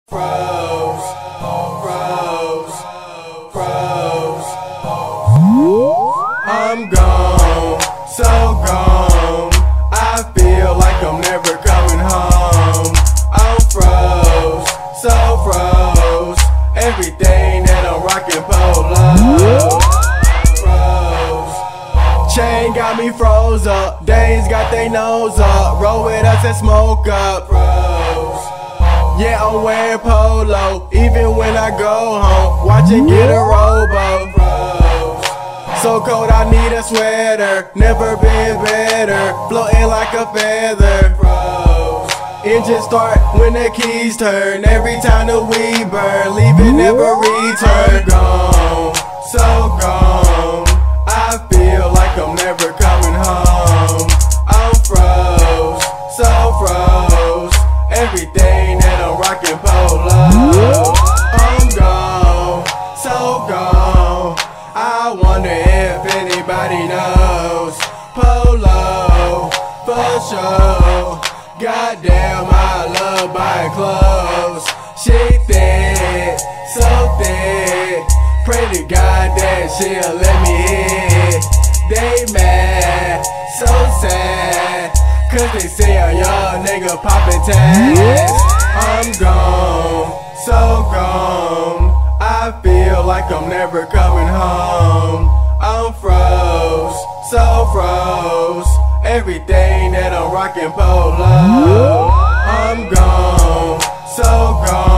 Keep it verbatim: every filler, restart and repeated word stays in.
Froze, froze, froze. I'm gone, so gone. I feel like I'm never coming home. I'm froze, so froze. Everything that I'm rocking polo. Froze. Chain got me froze up. Days got they nose up. Roll with us and smoke up. Froze. Yeah, I'm wearing polo, even when I go home. Watch it get a robo. Froze. So cold I need a sweater. Never been better. Floating like a feather. Froze. Engine start when the keys turn. Every time the weed burn, leave it never return. I'm gone, so gone. I feel like I'm never coming home. I'm froze, so froze. Everything that I'm rocking polo. I'm gone, so gone. I wonder if anybody knows. Polo, for sure. Goddamn, I love buying clothes. She thick, so thick. Pray to God that she'll let me in. They mad, so sad, cause they say a young nigga poppin' tags. I'm gone, so gone. I feel like I'm never coming home. I'm froze, so froze. Everything that I'm rocking polo. I'm gone, so gone.